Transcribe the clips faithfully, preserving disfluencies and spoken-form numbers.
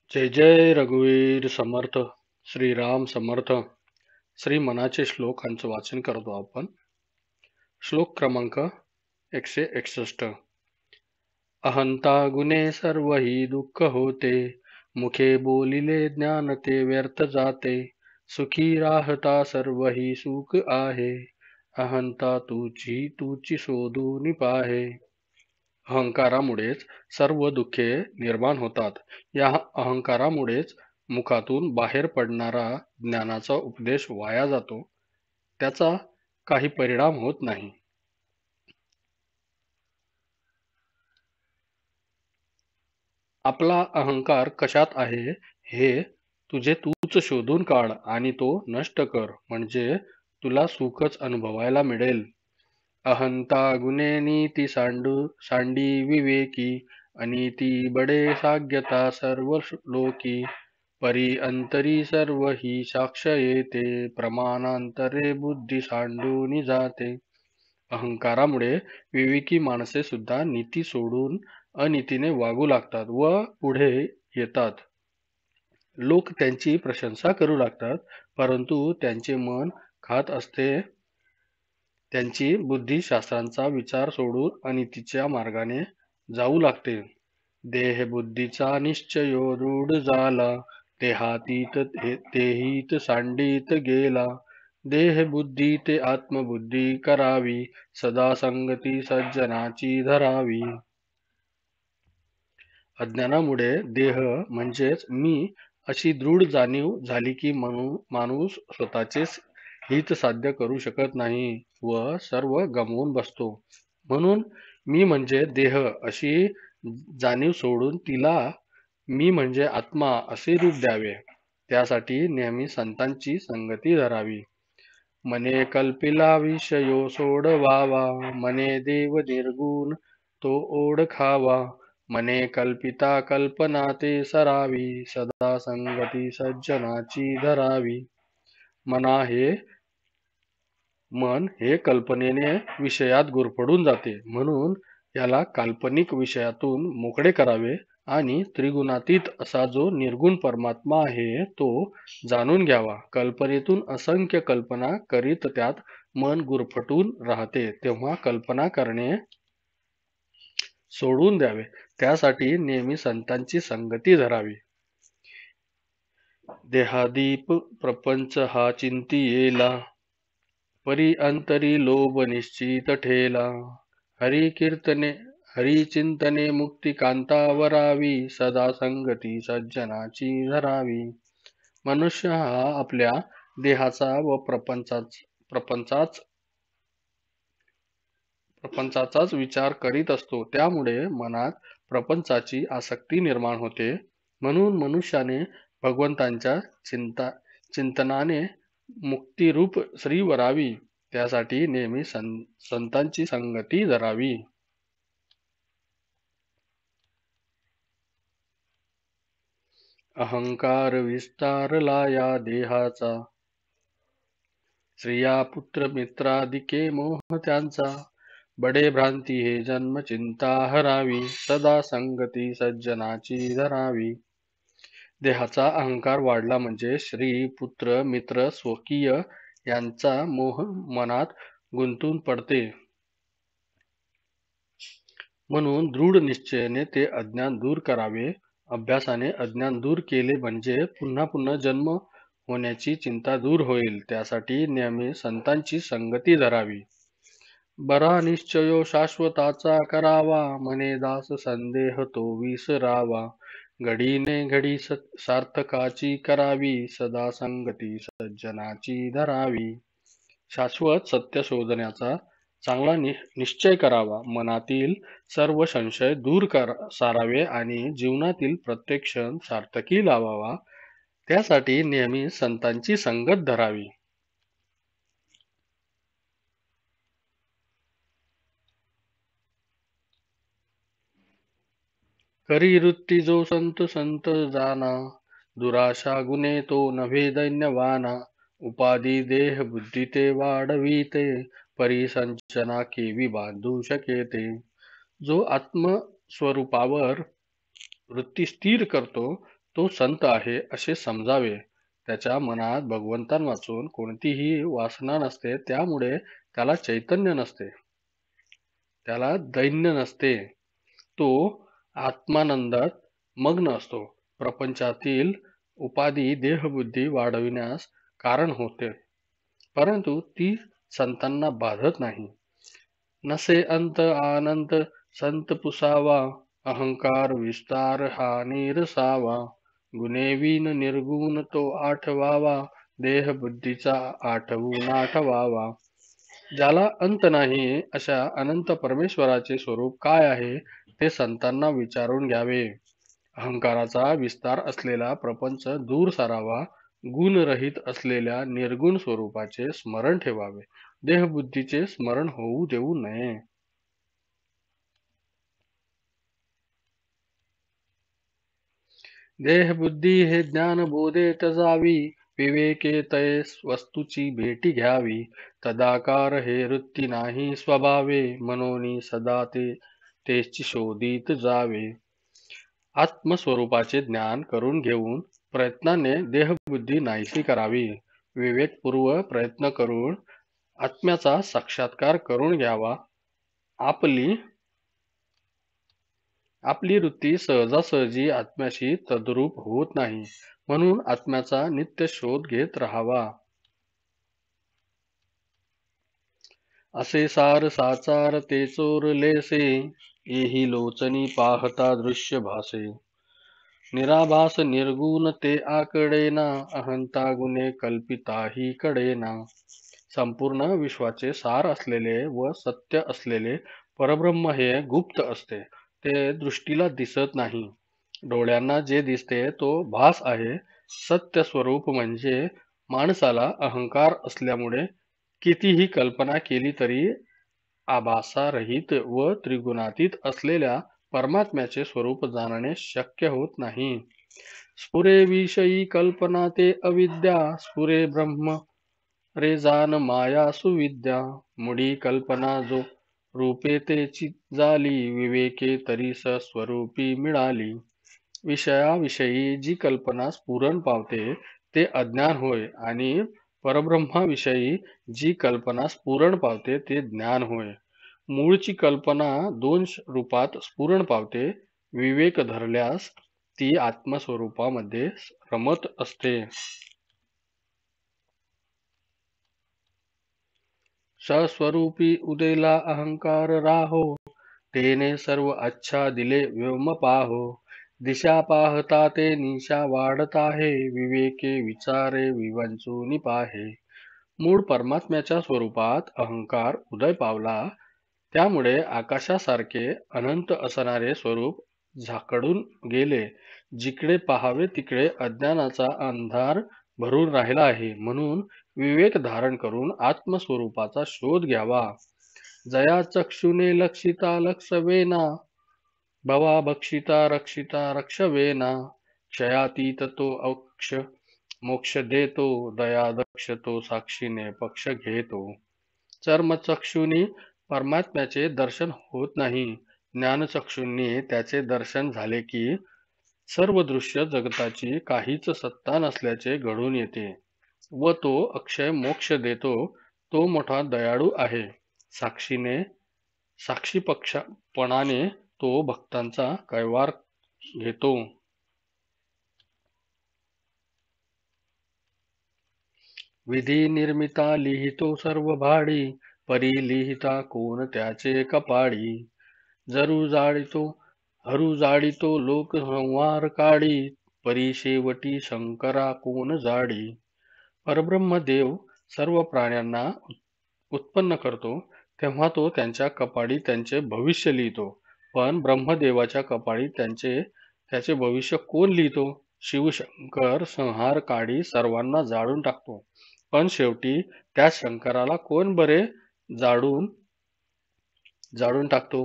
जय जय रघुवीर समर्थ. श्रीराम समर्थ. श्री मनाचे श्लोकांचं वाचन करतो आपण. श्लोक क्रमांक एकशे एकसष्ट. अहंता गुणे सर्व ही दुःख होते, मुखे बोलिले ज्ञान ते व्यर्थ जाते. सुखी राहता सर्व ही सुख आहे, अहंता तुझी तुझी शोधून पाहे. अहंकारामुळेच सर्व दुःखे निर्माण होतात. या अहंकारामुळेच मुखातून बाहेर पडणारा ज्ञानाचा उपदेश वाया जातो, त्याचा काही परिणाम होत नाही. आपला अहंकार कशात आहे हे तुझे तूच शोधून काढ आणि तो नष्ट कर, म्हणजे तुला सुखच अनुभवायला मिळेल. अहंता गुणे नीती सांडू सांडी विवेकी, अनीती बडे साग्यता सर्व लोकी. परी अंतरी सर्व ही साक्ष येते, प्रमाणांतरे बुद्धी सांडून जाते. अहंकारामुळे विवेकी माणसे सुद्धा नीती सोडून अनीतीने वागू लागतात व पुढे येतात. लोक त्यांची प्रशंसा करू लागतात, परंतु त्यांचे मन खात असते. त्यांची बुद्धी शास्त्रांचा विचार सोडून अनितीच्या मार्गाने जाऊ लागते. देह बुद्धीचा निश्चयो दृढ झाला, देहातीत तेहीत सांडीत गेला. देह बुद्धी ते आत्मबुद्धी करावी, सदा संगती सज्जनाची धरावी. अज्ञानामुळे देह म्हणजेच मी अशी दृढ जाणीव झाली की माणूस स्वतःचे हित साध्य करू शकत नाही व सर्व गमवून बसतो. म्हणून मी म्हणजे देह अशी जाणीव सोडून तिला मी म्हणजे आत्मा असे रूप द्यावे. त्यासाठी नेहमी संतांची संगती धरावी. मने कल्पिला विषयो सोडवावा, मने देव निर्गुण तो ओळखावा. मने कल्पिता कल्पना ते सरावी, सदा संगती सज्जनाची धरावी. मना हे मन हे कल्पनेने विषयात गुरफडून जाते, म्हणून याला काल्पनिक विषयातून मोकळे करावे आणि त्रिगुणातीत असा जो निर्गुण परमात्मा आहे तो जाणून घ्यावा. कल्पनेतून असंख्य कल्पना करीत त्यात मन गुरफटून राहते, तेव्हा कल्पना करणे सोडून द्यावे. त्यासाठी नेहमी संतांची संगती धरावी. देहादीप प्रपंच हा चिंती येला, परी अंतरी लोभ निश्चित ठेला. हरी कीर्तने हरी चिंतने मुक्ती कांतावरावी, सदा संगती सज्जनाची धरावी. मनुष्य हा आपल्या देहाचा व प्रपंचाच प्रपंचाच प्रपंचाचाच विचार करीत असतो, त्यामुळे मनात प्रपंचाची आसक्ती निर्माण होते. म्हणून मनुष्याने भगवंतांच्या चिंता चिंतनाने मुक्तिरूप श्री वरावी. त्यासाठी नेहमी संतांची संगती धरावी. अहंकार विस्तारला या देहाचा, स्त्रिया पुत्र मित्रादिके मोह त्यांचा. बडे भ्रांती हे जन्म चिंता हरावी, सदा संगती सज्जनाची धरावी. देहाचा अहंकार वाढला म्हणजे श्री पुत्र मित्र स्वकीय यांचा मोह मनात गुंतून पडते. म्हणून दृढ निश्चयाने ते अज्ञान दूर करावे. अभ्यासाने अज्ञान दूर केले म्हणजे पुन्हा पुन्हा जन्म होण्याची चिंता दूर होईल. त्यासाठी नेहमी संतांची संगती धरावी. बरा निश्चयो शाश्वताचा करावा, मने दास संदेह तो विसरावा. घडीने घडी सार्थकाची करावी, सदा संगती सज्जनाची धरावी. शाश्वत सत्य शोधण्याचा चांगला निश्चय करावा. मनातील सर्व संशय दूर कर सारावे आणि जीवनातील प्रत्येक क्षण सार्थकी लावावा. त्यासाठी नेहमी संतांची संगत धरावी. करी वृत्ती जो संत संत जाना, दुराशा गुणे तो नव्हे दैन्यवाना. उपाधी देह बुद्धी ते वाढविते, परिसंचना केवी बांधू शकेते. जो आत्मस्वरूपावर वृत्ती स्थिर करतो तो संत आहे असे समजावे. त्याच्या मनात भगवंतांवाचून कोणतीही वासना नसते, त्यामुळे त्याला चैतन्य नसते, त्याला दैन्य नसते. तो आत्मानंदात मग्न असतो. प्रपंचातील उपाधी देहबुद्धी वाढविण्यास कारण होते, परंतु ती संतांना बाधत नाही. नसे अंत आनंद संत पुसावा, अहंकार विस्तार हा निरसावा. गुणे विन निर्गुण तो आठवावा, देह बुद्धीचा आठवून आठवावा. ज्याला अंत नाही अशा अनंत परमेश्वराचे स्वरूप काय आहे ते संतांना विचारून घ्यावे. अहंकाराचा विस्तार असलेला प्रपंच दूर सारावा. गुणरहित असलेल्या निर्गुण स्वरूपाचे स्मरण ठेवावे. देहबुद्धीचे स्मरण होऊ देऊ नये. देहबुद्धी हे ज्ञान बोधेत जावी, विवेके तये वस्तूची भेटी घ्यावी. तदाकार हे वृत्ती नाही स्वभावे, मनोनी सदा ते तेची शोधित जावे. आत्मस्वरूपाचे ज्ञान करून घेऊन प्रयत्नाने देहबुद्धी नाहीशी करावी. विवेकपूर्व प्रयत्न करून आत्म्याचा साक्षात्कार करून घ्यावा. आपली आपली वृत्ती सहजासहजी आत्म्याशी तद्रूप होत नाही, म्हणून आत्म्याचा नित्य शोध घेत राहावा. असे सार साचार ते चोरलेसे, येही लोचनी पाहता दृश्य भासे. निराभास निर्गुण ते आकडेना, अहंता गुणे कल्पिताही कडेना. संपूर्ण विश्वाचे सार असलेले व सत्य असलेले परब्रह्म हे गुप्त असते, ते दृष्टीला दिसत नाही. डोळ्यांना जे दिसते तो भास आहे. सत्य स्वरूप म्हणजे माणसाला अहंकार असल्यामुळे कितीही कल्पना केली तरी आभासारहित व त्रिगुणातीत असलेल्या परमात्म्याचे स्वरूप जाणणे शक्य होत नाही. स्फुरे विषयी कल्पना ते अविद्या, स्फुरे ब्रह्म रे जान माया सुविद्या. मुडी कल्पना जो रूपे तेची झाली, विवेके तरी स्वरूपी मिळाली. विषयाविषयी जी कल्पना स्फुरण पावते ते अज्ञान होय, आणि परब्रह्माविषयी जी कल्पना स्फुरण पावते ते ज्ञान होय. मूळची कल्पना दोन रूपात स्फुरण पावते. विवेक धरल्यास ती आत्मस्वरूपामध्ये रमत असते. सस्वरूपी उदेला अहंकार राहो, तेने सर्व अच्छा दिले व्योम पाहो. दिशा पाहता ते निशा वाढत आहे, विवेके विचारे विवंचूनी पाहे. मूळ परमात्म्याच्या स्वरूपात अहंकार उदय पावला, त्यामुळे आकाशासारखे अनंत असणारे स्वरूप झाकडून गेले. जिकडे पाहावे तिकडे अज्ञानाचा अंधार भरून राहिला आहे, म्हणून विवेक धारण करून आत्मस्वरूपाचा शोध घ्यावा. जया चक्षुने लक्षिता लक्षवेना, भवा भक्षिता रक्षिता रक्षवेना. क्षयातीत तो अक्ष मोक्ष देतो, दया दक्ष तो साक्षीने पक्ष घेतो. चर्मचक्षुनी परमात्म्याचे दर्शन होत नाही. ज्ञानचक्षुंनी त्याचे दर्शन झाले की सर्व दृश्य जगताची काहीच सत्ता नसल्याचे घडून येते व तो अक्षय मोक्ष देतो. तो मोठा दयाळू आहे. साक्षीने साक्षीपक्षपणाने तो भक्तांचा कैवार घेतो. विधी निर्मिता लिहितो सर्व भाडी, परी लिहिता कोण त्याचे कपाडी. जरू जाळीतो हरू जाळीतो लोक संवार काढी, परी शेवटी शंकरा कोण जाडी. परब्रह्म देव सर्व प्राण्यांना उत्पन्न करतो, तेव्हा तो त्यांच्या कपाळी त्यांचे भविष्य लिहितो. पण ब्रह्मदेवाच्या कपाळी त्यांचे त्याचे भविष्य कोण लिहितो? शिवशंकर संहार काढी सर्वांना जाळून टाकतो, पण शेवटी त्या शंकराला कोण बरे जाळून जाळून टाकतो?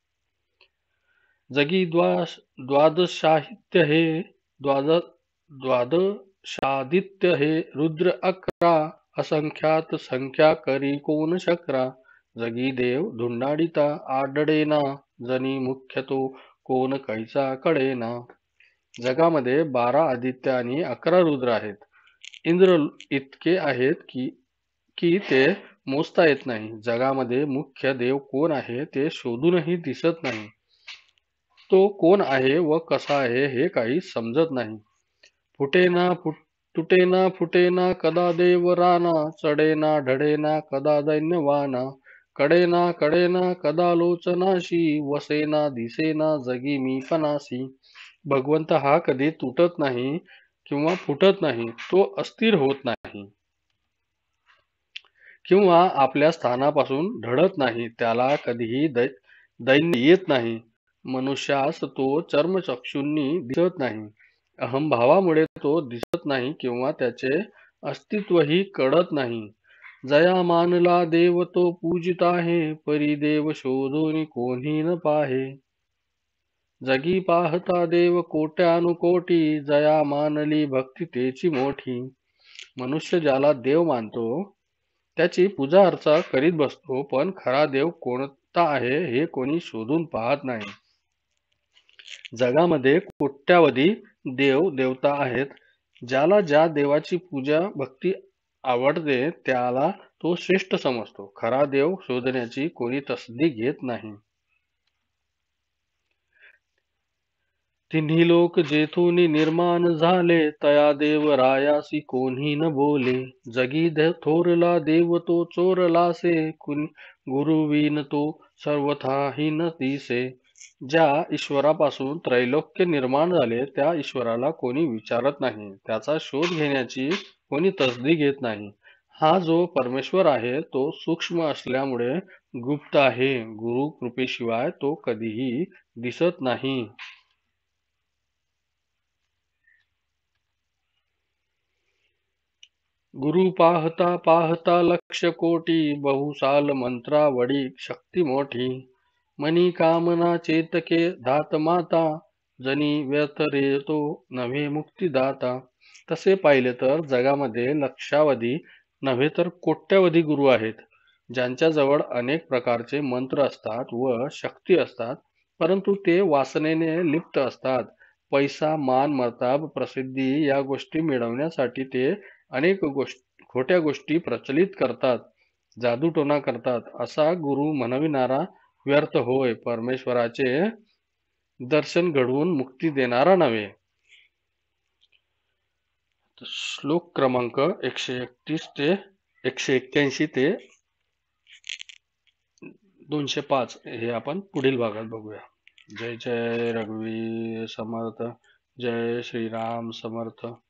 जगी द्वादशादित्य हे द्वाद द्वादशादित्य हे रुद्र अकरा, असंख्यात संख्या करी कोण शकरा. जगी देव धुंडाळीता आढळेना, जनी मुख्य तो कोण कैचा कळेना. जगामध्ये बारा आदित्य आणि अकरा रुद्र आहेत. इंद्र इतके आहेत की की ते मोजता येत नाही. जगामध्ये मुख्य देव कोण आहे ते शोधूनही दिसत नाही. तो कोण आहे व कसा आहे हे काही समजत नाही. फुटेना फुट तुटेना फुटेना कदा देव राना, चढेना ढळेना कदा दैन्यवाना, कडेना कडेना कदा लोचनाशी, वसेना दिसेना जगी मी पनासी. भगवंत हा कधी तुटत नाही किंवा फुटत नाही, तो अस्थिर होत नाही किंवा आपल्या स्थानापासून ढळत नाही. त्याला कधीही दै दैन्य येत नाही. मनुष्यास तो चर्मचक्षूंनी दिसत नाही. अहंभावामुळे तो दिसत नाही किंवा त्याचे अस्तित्वही कळत नाही. जया मानला देव तो पूजित आहे, परी देव शोधून कोणी न पाहे. जगी पाहता देव कोट्यानुकोटी, जया मानली भक्ती तेची मोठी. मनुष्य ज्याला देव मानतो त्याची पूजा अर्चा करीत बसतो, पण खरा देव कोणता आहे हे कोणी शोधून पाहत नाही. जगामध्ये कोट्यावधी देव देवता आहेत. ज्याला ज्या देवाची पूजा भक्ती आवडते त्याला तो श्रेष्ठ समजतो. खरा देव शोधण्याची कोणी तसदी घेत नाही. तिन्ही लोक जेथून निर्माण झाले, तया देव रायासी कोणी न बोले. जगी थोरला देव तो चोरलासे, गुरुविन तो सर्वथाही न दिसे. ज्या ईश्वरापासून त्रैलोक्य निर्माण झाले त्या ईश्वराला कोणी विचारत नाही. त्याचा शोध घेण्याची कोणी तसदी घेत नाही. हा जो परमेश्वर आहे तो सूक्ष्म असल्यामुळे गुप्त आहे. गुरु कृपेशिवाय तो कधीही दिसत नाही. गुरु पाहता पाहता लक्ष कोटी, बहुसाल मंत्रावडी शक्ती मोठी. मनी कामना चेतके धात माता, जनी व्यर्थ रेतो नव्हे मुक्तिदाता. तसे पाहिले तर जगामध्ये लक्षावधी नव्हे तर कोट्यावधी गुरु आहेत, ज्यांच्याजवळ अनेक प्रकारचे मंत्र असतात व शक्ती असतात, परंतु ते वासनेने लिप्त असतात. पैसा, मान, मर्ताब, प्रसिद्धी या गोष्टी मिळवण्यासाठी ते अनेक गोष्टी खोट्या गोष्टी प्रचलित करतात, जादूटोणा करतात. असा गुरु म्हणविणारा व्यर्थ होय, परमेश्वराचे दर्शन घडवून मुक्ती देणारा नव्हे. श्लोक क्रमांक एकशे एकतीस ते एकशे एक्क्याऐंशी ते दोनशे पाच हे आपण पुढील भागात बघूया. जय जय रघुवीर समर्थ. जय श्रीराम समर्थ.